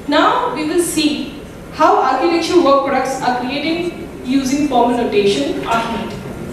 Now we will see how architecture work products are created using formal notation, Archimate.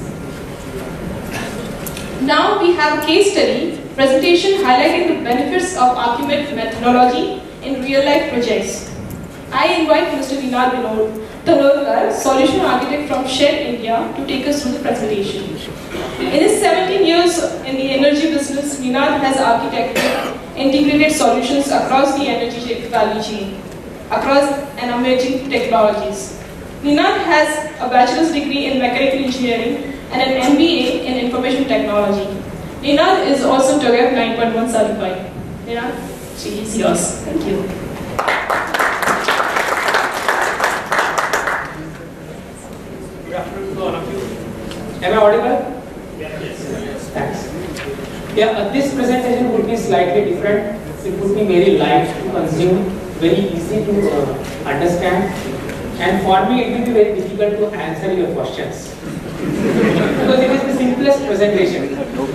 Now we have a case study presentation highlighting the benefits of Archimate methodology in real-life projects. I invite Mr. Ninad Tanolkar, Solution Architect from Shell India, to take us through the presentation. In his 17 years in the energy business, Ninad has architected integrated solutions across the energy value chain, across an emerging technologies. Ninad has a bachelor's degree in mechanical engineering and an MBA in information technology. Ninad is also TOGAF 9.1 certified. Ninad, she is yours. Thank you. Good afternoon to all of you. Am I audible? Yes. Thanks. Yeah, this presentation would be slightly different. It would be very light to consume, very easy to understand, and for me it will be very difficult to answer your questions because it is the simplest presentation.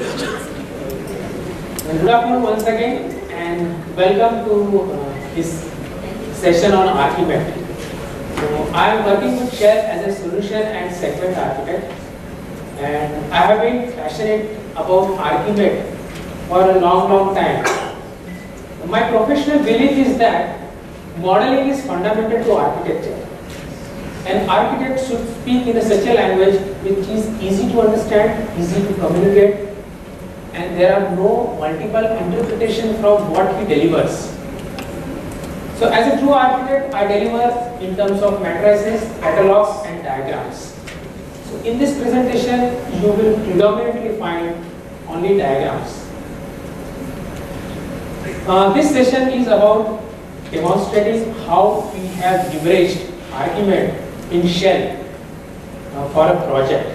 Good afternoon once again, and welcome to this session on Archimate. So I am working with Shell as a solution and segment architect, and I have been passionate about Archimate for a long time. My professional belief is that modeling is fundamental to architecture. An architect should speak in such a language which is easy to understand, easy to communicate, and there are no multiple interpretations from what he delivers. So as a true architect, I deliver in terms of matrices, catalogs and diagrams. So in this presentation, you will predominantly find only diagrams. This session is about demonstrating how we have leveraged Archimate in Shell for a project.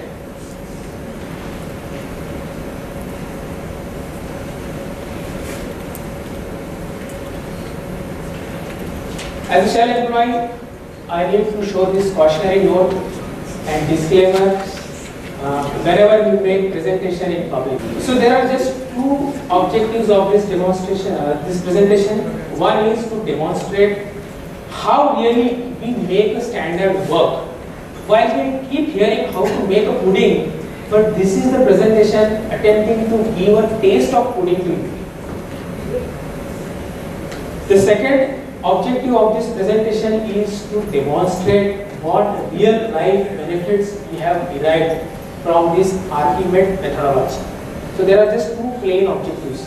As a Shell employee, I need to show this cautionary note and disclaimer whenever you make presentation in public. So there are just two objectives of this demonstration, this presentation. One is to demonstrate how really we make a standard work. While we keep hearing how to make a pudding, but this is the presentation attempting to give a taste of pudding to you. The second objective of this presentation is to demonstrate what real life benefits we have derived from this Archimate methodology. So there are just two plain objectives.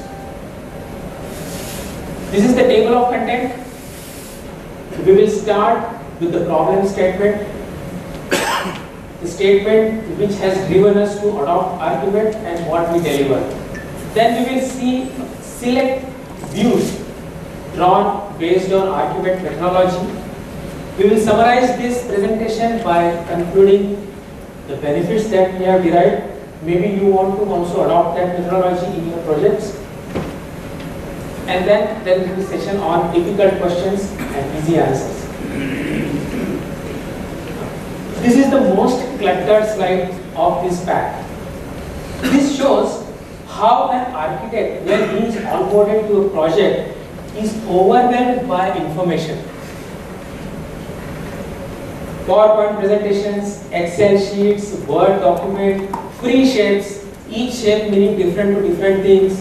This is the table of content. We will start with the problem statement, the statement which has driven us to adopt Archimate and what we deliver. Then we will see select views drawn based on Archimate methodology. We will summarize this presentation by concluding the benefits that we have derived. Maybe you want to also adopt that methodology in your projects. And then there will be a session on difficult questions and easy answers. This is the most cluttered slide of this pack. This shows how an architect, when he is onboarded to a project, is overwhelmed by information. PowerPoint presentations, Excel sheets, Word document, free shapes, each shape meaning different to different things,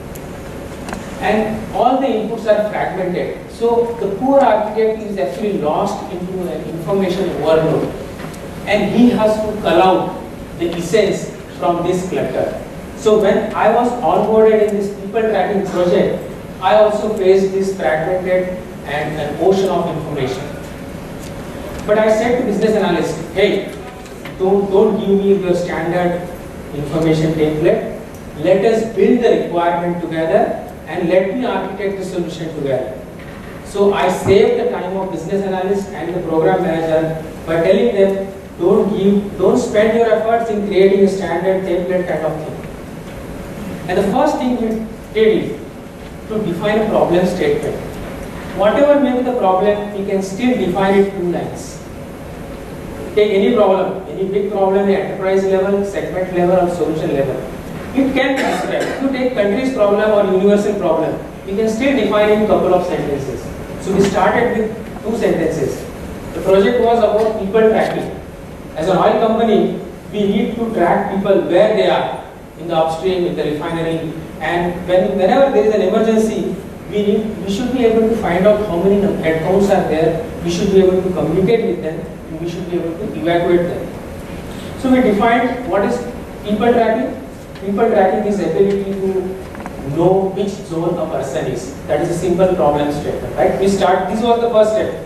and all the inputs are fragmented. So the poor architect is actually lost into an information overload, and he has to cull out the essence from this clutter. So when I was onboarded in this people tracking project, I also faced this fragmented and an ocean of information. But I said to business analyst, hey, don't give me your standard information template. Let us build the requirement together and let me architect the solution together. So I saved the time of business analyst and the program manager by telling them, don't spend your efforts in creating a standard template kind of thing. And the first thing we did is to define a problem statement. Whatever may be the problem, we can still define it 2 lines. Take any problem, any big problem at enterprise level, segment level or solution level. It can be described. If you take country's problem or universal problem, we can still define in a couple of sentences. So we started with 2 sentences. The project was about people tracking. As an oil company, we need to track people where they are in the upstream, in the refinery, and whenever there is an emergency, we should be able to find out how many headcounts are there. We should be able to communicate with them, and we should be able to evacuate them. So we defined what is people tracking. People tracking is ability to know which zone a person is. That is a simple problem statement, right? This was the first step.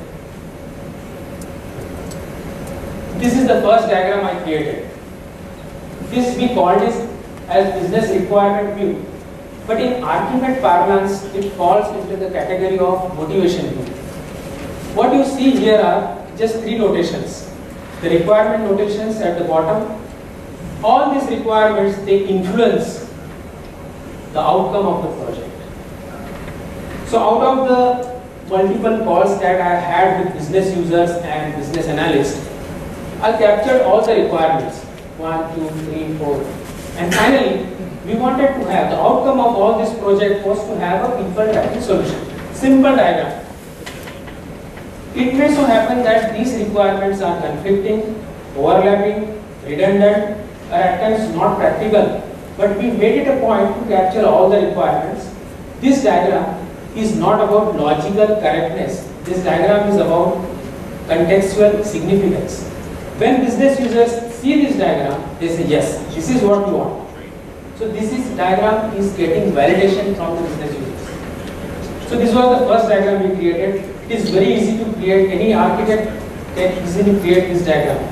This is the first diagram I created. This we called this as business requirement view. But in Archimate parlance, it falls into the category of motivation view. What you see here are just 3 notations. The requirement notations at the bottom. All these requirements, they influence the outcome of the project. So out of the multiple calls that I had with business users and business analysts, I captured all the requirements, 1, 2, 3, 4. And finally, we wanted to have the outcome of all this project was to have a people tracking solution. Simple diagram. It may so happen that these requirements are conflicting, overlapping, redundant, or at times not practical. But we made it a point to capture all the requirements. This diagram is not about logical correctness. This diagram is about contextual significance. When business users see this diagram, they say, yes, this is what we want. So this diagram is getting validation from the business users. So this was the first diagram we created. It is very easy to create. Any architect can easily create this diagram.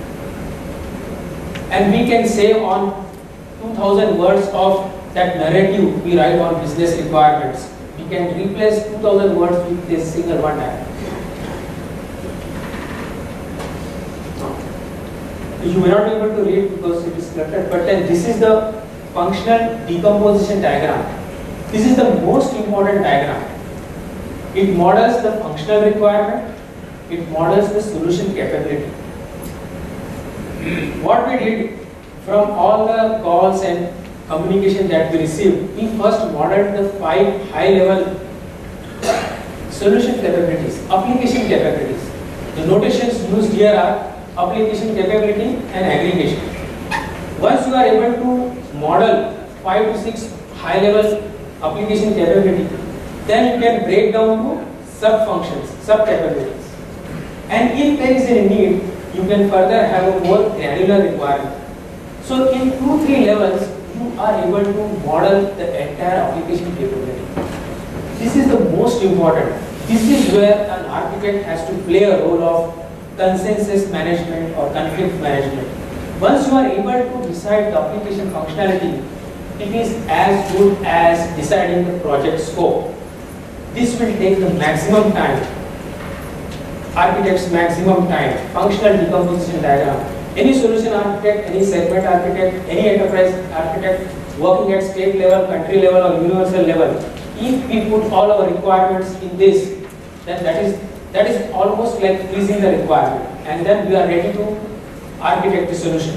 And we can save on 2000 words of that narrative we write on business requirements. We can replace 2000 words with this single one diagram. You may not be able to read because it is cluttered, but then this is the functional decomposition diagram. This is the most important diagram. It models the functional requirement, it models the solution capability. What we did from all the calls and communication that we received, we first modeled the 5 high-level solution capabilities, application capabilities. The notations used here are application capability and aggregation. Once you are able to model 5 to 6 high-level application capability, then you can break down to sub-functions, sub-capabilities. And if there is a need, you can further have a more granular requirement. So in 2-3 levels, you are able to model the entire application capability. This is the most important. This is where an architect has to play a role of consensus management or conflict management. Once you are able to decide the application functionality, it is as good as deciding the project scope. This will take the maximum time, architect's maximum time, functional decomposition diagram. Any solution architect, any segment architect, any enterprise architect working at state level, country level or universal level, if we put all our requirements in this, then that is almost like freezing the requirement, and then we are ready to architect the solution.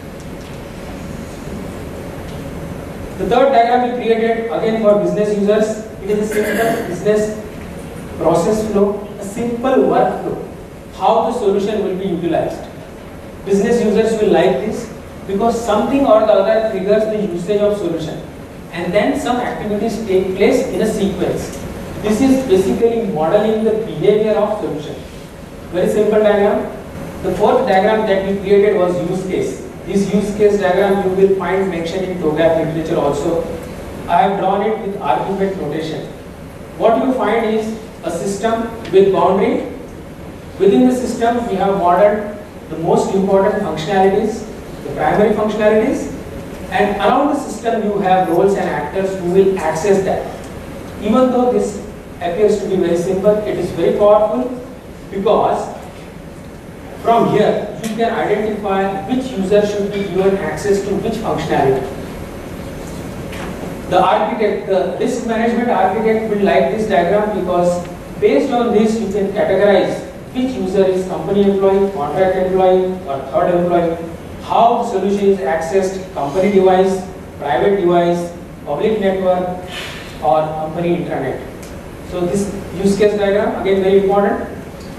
The third diagram we created again for business users. It is a simple business process flow, a simple workflow, how the solution will be utilized. Business users will like this because something or the other triggers the usage of solution, and then some activities take place in a sequence. This is basically modeling the behavior of solution. Very simple diagram. The fourth diagram that we created was use case. This use case diagram you will find mentioned in TOGAF literature also. I have drawn it with Archimate notation. What you find is a system with boundary. Within the system we have modeled the most important functionalities, the primary functionalities, and around the system you have roles and actors who will access that. Even though this appears to be very simple, it is very powerful because from here you can identify which user should be given access to which functionality. The architect, the risk management architect will like this diagram because based on this you can categorize which user is company employee, contract employee or third employee, how the solution is accessed, company device, private device, public network or company intranet. So this use case diagram again very important.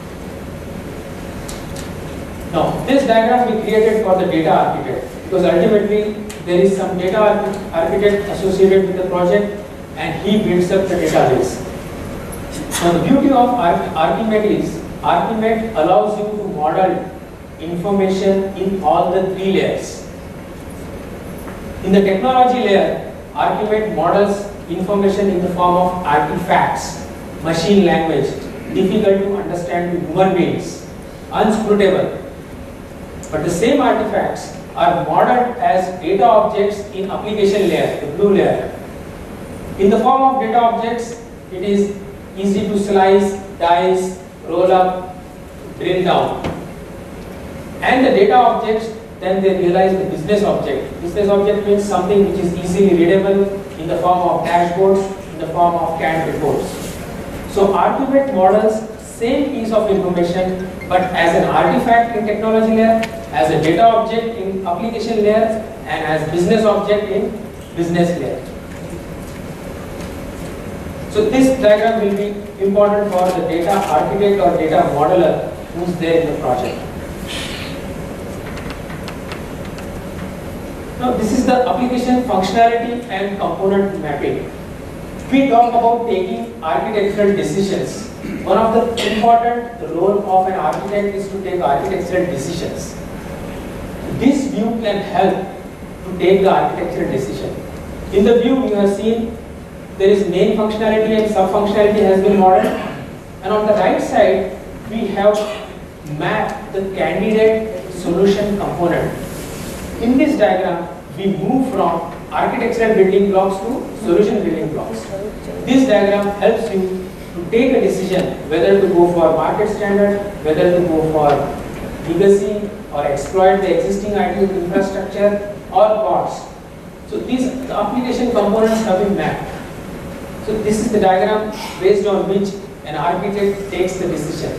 Now this diagram we created for the data architect, because ultimately there is some data architect associated with the project and he builds up the database. Now the beauty of Archimate is Archimate allows you to model information in all the three layers. In the technology layer, Archimate models information in the form of artifacts, machine language, difficult to understand to human beings, unscrutable. But the same artifacts are modeled as data objects in application layer, the blue layer. In the form of data objects, it is easy to slice, dice, roll up, drill down. And the data objects, then they realize the business object. Business object means something which is easily readable in the form of dashboards, in the form of canned reports. So Archimate models same piece of information, but as an artifact in technology layer, as a data object in application layer, and as business object in business layer. So this diagram will be important for the data architect or data modeler who's there in the project. Now this is the application functionality and component mapping. We talk about taking architectural decisions. One of the important role of an architect is to take architectural decisions. This view can help to take the architectural decision. In the view you have seen there is main functionality and sub functionality has been modeled, and on the right side we have mapped the candidate solution component. In this diagram we move from architectural building blocks to solution building blocks. This diagram helps you to take a decision whether to go for market standard, whether to go for legacy or exploit the existing IT infrastructure or costs. So these application components have been mapped. So this is the diagram based on which an architect takes the decision.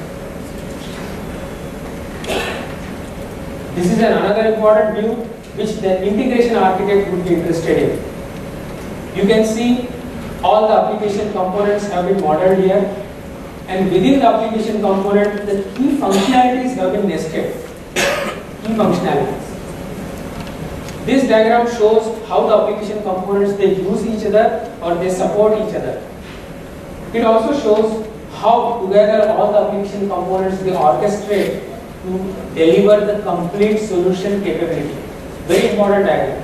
This is another important view which the integration architect would be interested in. You can see all the application components have been modeled here, and within the application component the key functionalities have been nested. Key functionalities. This diagram shows how the application components they use each other or they support each other. It also shows how together all the application components they orchestrate to deliver the complete solution capability. Very important diagram.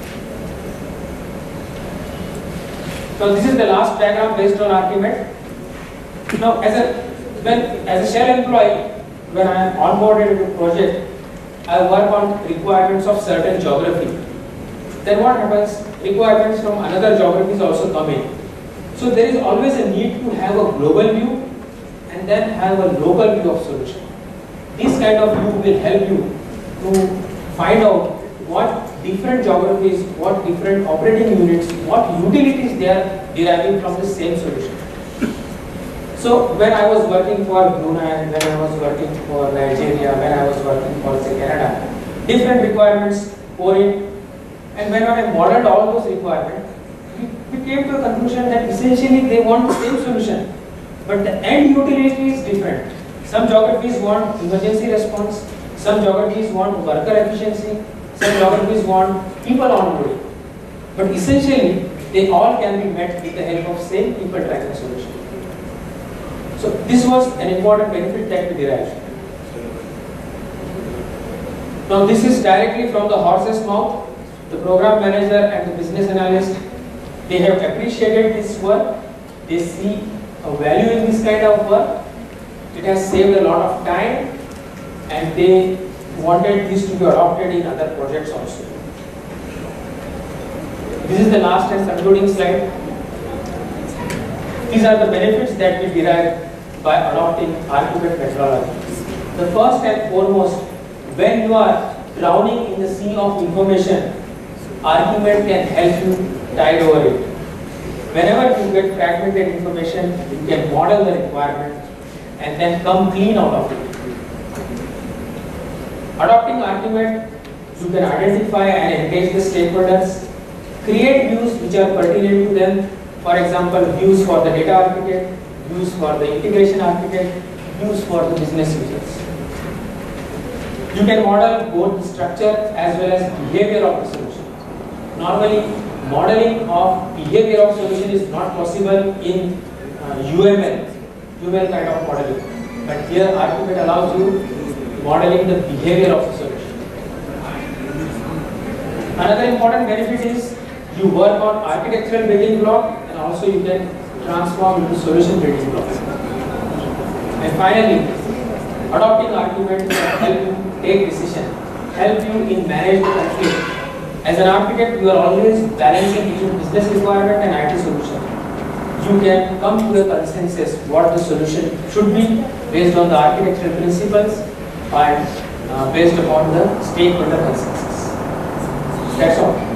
So this is the last diagram based on Archimate. Now as a shell employee, when I am onboarded into a project, I work on requirements of certain geography. Then what happens? Requirements from another geographies also come in. So there is always a need to have a global view and then have a local view of solution. This kind of view will help you to find out what different geographies, what different operating units, what utilities they are deriving from the same solution. So when I was working for Brunei, when I was working for Nigeria, when I was working for say Canada, different requirements pour in, and when I modeled all those requirements, we came to a conclusion that essentially they want the same solution, but the end utility is different. Some geographies want emergency response, some geographies want worker efficiency, some geographies want people onboarding. But essentially, they all can be met with the help of same people tracking solution. So this was an important benefit that we derived. Now this is directly from the horse's mouth. The program manager and the business analyst, they have appreciated this work. They see a value in this kind of work. It has saved a lot of time, and they wanted this to be adopted in other projects also. This is the last and concluding slide. These are the benefits that we derive by adopting Archimate methodology. The first and foremost, when you are drowning in the sea of information, Archimate can help you tide over it. Whenever you get fragmented information, you can model the requirement and then come clean out of it. Adopting Archimate, you can identify and engage the stakeholders, create views which are pertinent to them. For example, views for the data architect, used for the integration architect, used for the business users. You can model both the structure as well as behavior of the solution. Normally, modeling of behavior of solution is not possible in UML kind of modeling. But here Archimate allows you modeling the behavior of the solution. Another important benefit is you work on architectural building block and also you can transform into solution building block. And finally, adopting Archimate will help you take decision, help you in manage the conflict. As an architect, you are always balancing between business requirement and IT solution. You can come to a consensus what the solution should be based on the architectural principles and based upon the stakeholder consensus. That's all.